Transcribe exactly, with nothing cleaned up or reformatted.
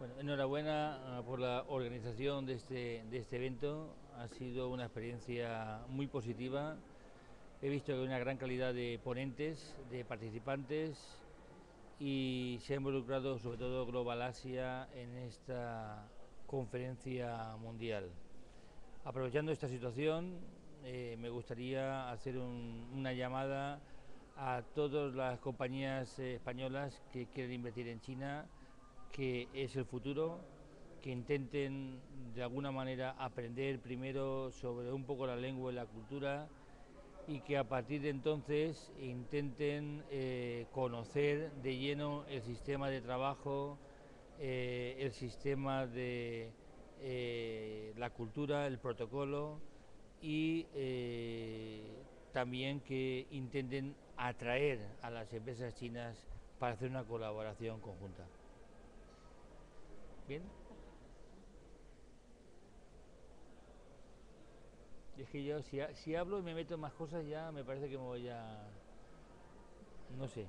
Bueno, enhorabuena ah, por la organización de este, de este evento. Ha sido una experiencia muy positiva. He visto que hay una gran calidad de ponentes, de participantes y se ha involucrado sobre todo Global Asia en esta conferencia mundial. Aprovechando esta situación, eh, me gustaría hacer un- una llamada a todas las compañías eh, españolas que quieren invertir en China, que es el futuro, que intenten de alguna manera aprender primero sobre un poco la lengua y la cultura y que a partir de entonces intenten eh, conocer de lleno el sistema de trabajo, eh, el sistema de eh, la cultura, el protocolo y eh, también que intenten atraer a las empresas chinas para hacer una colaboración conjunta. Bien, y es que yo si, si hablo y me meto en más cosas ya me parece que me voy a... no sé.